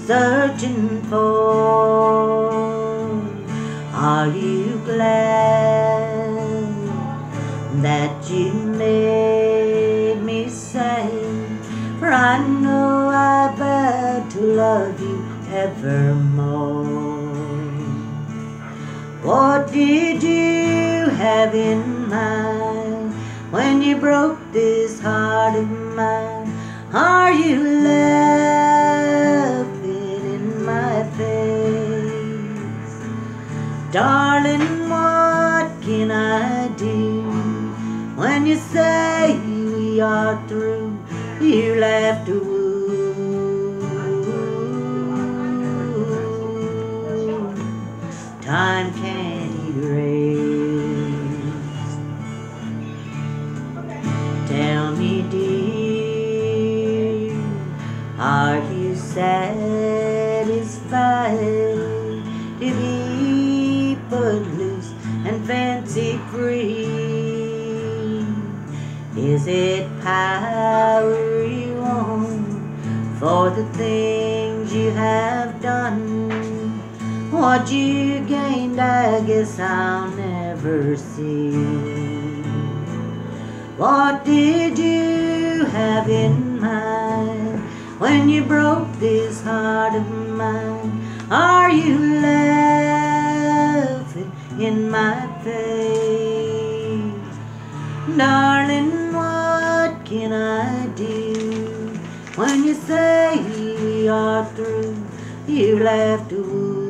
searching for. Are you glad that you made me say, for I know I vow to love you evermore. What did you have in mind when you broke this heart of mine? Are you laughing in my face? Darling, what can I do when you say we are through? You laugh to woo. Time can't erase. Tell me, dear, are you satisfied to be put loose and fancy free? Is it power you want for the things you have done? What you gained, I guess I'll never see. What did you have in mind when you broke this heart of mine? Are you laughing in my face? Darling, what can I do when you say we are through? You laugh to woo.